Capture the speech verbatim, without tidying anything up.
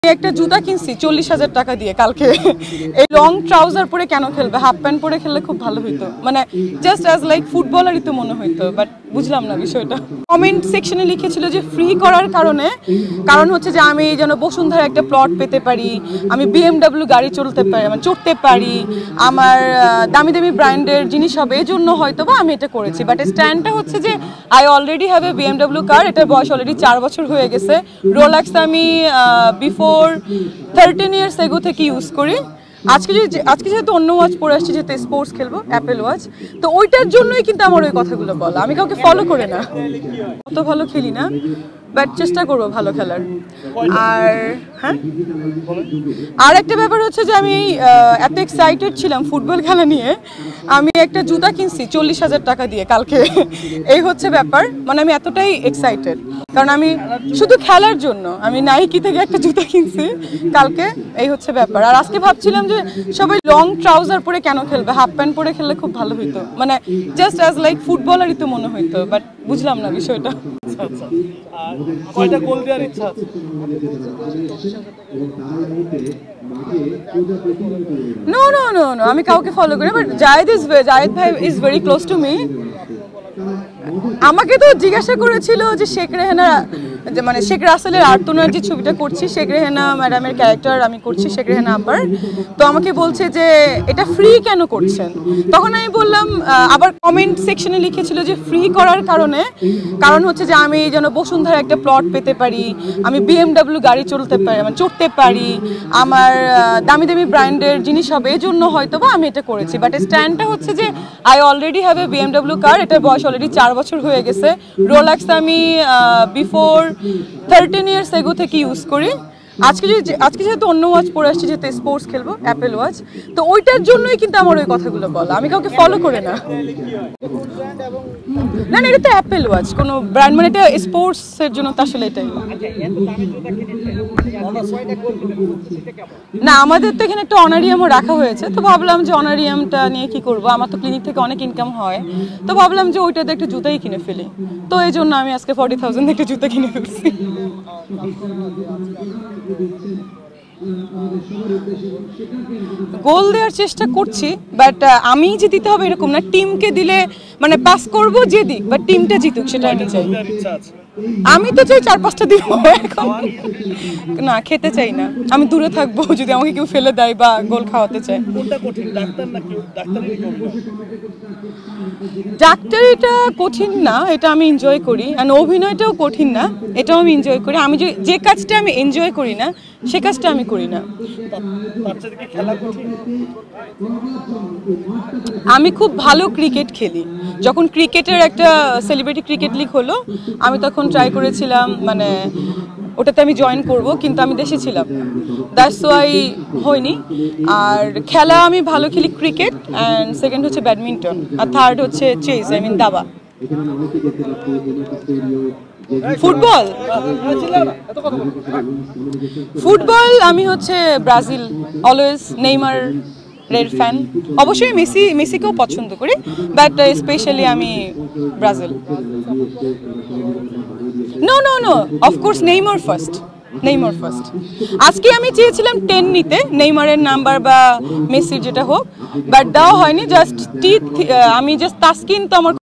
একটা জুতা কিনছি চল্লিশ হাজার টাকা দিয়ে কালকে। এই লং ট্রাউজার পরে কেন খেলবে, হাফ প্যান্ট পরে খেললে খুব ভালো হইতো, মানে জাস্ট অ্যাজ লাইক ফুটবলারই তো মনে হইতো, বাট বুঝলাম না বিষয়টা। কমেন্ট সেকশনে লিখেছিল যে ফ্রি করার কারণে, কারণ হচ্ছে যে আমি যেন বসুন্ধরা একটা প্লট পেতে পারি, আমি বিএমডাব্লিউ গাড়ি চলতে পারি, মানে চড়তে পারি, আমার দামি দামি ব্র্যান্ডের জিনিস হবে, এই জন্য হয়তো বা আমি এটা করেছি। বাট স্ট্যান্ডটা হচ্ছে যে I already have a BMW car, এটার বয়স অলরেডি চার বছর হয়ে গেছে। রোলাক্স আমি বিফোর থার্টিন ইয়ার্স এগো থেকে ইউজ করি। আজকে যে আজকে যেহেতু অন্য ওয়াচ পরে আসছি, যেহেতু স্পোর্টস খেলবো, অ্যাপেল ওয়াচ, তো ওইটার জন্যই কিন্তু আমার ওই কথাগুলো বলা। আমি কাউকে ফলো করে না, অত ভালো খেলি না, বাট চেষ্টা করবো ভালো খেলার। আর হ্যাঁ, আর একটা ব্যাপার হচ্ছে যে আমি এত এক্সাইটেড ছিলাম ফুটবল খেলা নিয়ে, আমি একটা জুতা কিনছি চল্লিশ হাজার টাকা দিয়ে কালকে। এই হচ্ছে ব্যাপার, মানে আমি এতটাই এক্সাইটেড, কারণ আমি শুধু খেলার জন্য আমি নাইকি থেকে একটা জুতা কিনছি কালকে। এই হচ্ছে ব্যাপার। আর আজকে ভাবছিলাম যে সবাই লং ট্রাউজার পরে কেন খেলবে, হাফ প্যান্ট পরে খেললে খুব ভালো হইতো, মানে জাস্ট অ্যাজ লাইক ফুটবলারই তো মনে হইতো, বাট বুঝলাম না বিষয়টা। কয়টা গোল দেওয়ার ইচ্ছা আছে? নো নো নো নো আমি কাউকে ফলো করি, বাট জায়েদ ইজ জায়েদ ভাই is very close to me. আমাকে তো জিজ্ঞাসা করেছিল যে শেখ রেহানা, যে মানে শেখ রাসেলের আর্তনার যে ছবিটা করছি, শেখ রেহানা ম্যাডামের ক্যারেক্টার আমি করছি, শেখ রেহানা আব্বার। তো আমাকে বলছে যে এটা ফ্রি কেন করছেন, তখন আমি বললাম, আবার কমেন্ট সেকশনে লিখেছিল যে ফ্রি করার কারণে, কারণ হচ্ছে যে আমি যেন বসুন্ধরা একটা প্লট পেতে পারি, আমি বিএমডাব্লিউ গাড়ি চলতে পারি, মানে চড়তে পারি, আমার দামি দামি ব্র্যান্ডের জিনিস হবে, এই জন্য হয়তো বা আমি এটা করেছি। বাট স্ট্যান্ডটা হচ্ছে যে I already have a BMW car, এটার বয়স অলরেডি চার বছর হয়ে গেছে। রোলাক্স আমি বিফোর থার্টিন ইয়ার্স এগো থেকে ইউজ করি। আজকে যে আজকে যেহেতু অন্য ওয়াচ পরে আসছি, যেহেতু স্পোর্টস খেলবো, অ্যাপেল ওয়াচ, তো ওইটার জন্যই কিন্তু আমার ওই কথাগুলো বলা। আমি কাউকে ফলো করে না, না না এটা তো অ্যাপেল ওয়াচ, কোনো ব্র্যান্ড, মানে এটা স্পোর্টসের জন্য, তো আসলে এটাই না। আমাদের তো এখানে একটা অনারিয়ামও রাখা হয়েছে, তো ভাবলাম যে অনারিয়ামটা নিয়ে কি করবো, আমার তো ক্লিনিক থেকে অনেক ইনকাম হয়, তো ভাবলাম যে ওইটাতে একটা জুতাই কিনে ফেলি, তো এই জন্য আমি আজকে ফর্টি থাউজেন্ড একটা জুতা কিনে ফেলছি। গোল দেওয়ার চেষ্টা করছি, বাট আমি যে দিতে হবে এরকম না, টিমকে দিলে মানে পাস করবো যে দিক, বাট টিমটা জিতুক সেটা আমি চাই। আমি তো চাই চার পাঁচটা দিব, এখন না খেতে চাই না, আমি দূরে থাকবো যদি আমাকে কেউ ফেলে দেয় বা গোল খাওয়াতে চায়। ডাক্তারিটা কঠিন না, এটা আমি এনজয় করি, আর অভিনয়টাও কঠিন না, এটাও আমি এনজয় করি। আমি যে যে কাজটা আমি এনজয় করি না সে কাজটা আমি করি না। আমি খুব ভালো ক্রিকেট খেলি। যখন ক্রিকেটের একটা সেলিব্রিটি ক্রিকেট লিগ হলো, আমি তখন ট্রাই করেছিলাম, মানে ওটাতে আমি জয়েন করব, কিন্তু আমি দেশে ছিলাম, দ্যাটস ওয়াই হয়নি। আর খেলা আমি ভালো খেলি ক্রিকেট, অ্যান্ড সেকেন্ড হচ্ছে ব্যাডমিন্টন, আর থার্ড হচ্ছে চেস, আই মিন দাবা। ফুটবল ফুটবল আমি হচ্ছে ব্রাজিল, অলওয়েজ নেইমার রেড ফ্যান। অবশ্যই মেসি মেসিকেও পছন্দ করি, বাট স্পেশালি আমি Brazil. No no no of course Neymar first, Neymar first. আজকে আমি চেয়েছিলাম টেন নিতে, নেইমারের নাম্বার বা মেসির যেটা হোক, বাট দেওয়া হয়নি। জাস্ট টি আমি জাস্ট তাসকিন তো আমার